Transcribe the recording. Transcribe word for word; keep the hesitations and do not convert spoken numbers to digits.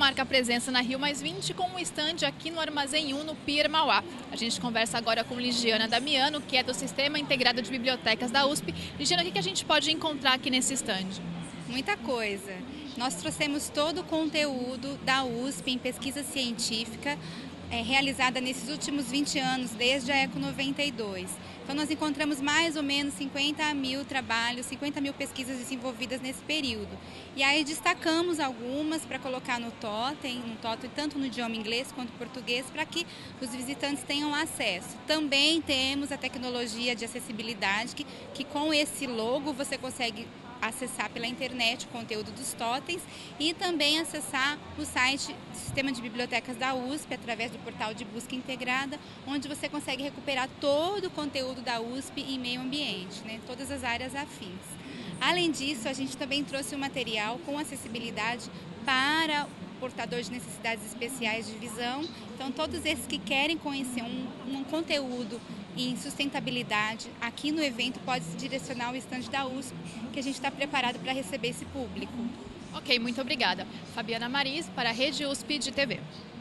marca presença na Rio mais vinte com um estande aqui no Armazém um, no Pier Mauá. A gente conversa agora com Ligiana Damiano, que é do Sistema Integrado de Bibliotecas da U S P. Ligiana, o que a gente pode encontrar aqui nesse estande? Muita coisa. Nós trouxemos todo o conteúdo da U S P em pesquisa científica, é, realizada nesses últimos vinte anos, desde a Eco noventa e dois. Então nós encontramos mais ou menos cinquenta mil trabalhos, cinquenta mil pesquisas desenvolvidas nesse período. E aí destacamos algumas para colocar no totem, no totem tanto no idioma inglês quanto português, para que os visitantes tenham acesso. Também temos a tecnologia de acessibilidade, que, que com esse logo você consegue acessar pela internet o conteúdo dos totens e também acessar o site do Sistema de Bibliotecas da U S P através do portal de busca integrada, onde você consegue recuperar todo o conteúdo da U S P em meio ambiente, né? Todas as áreas afins. Além disso, a gente também trouxe um material com acessibilidade para portador de necessidades especiais de visão. Então, todos esses que querem conhecer um, um conteúdo em sustentabilidade, aqui no evento pode se direcionar ao estande da U S P, que a gente está preparado para receber esse público. Ok, muito obrigada. Fabiana Maris, para a Rede U S P de T V.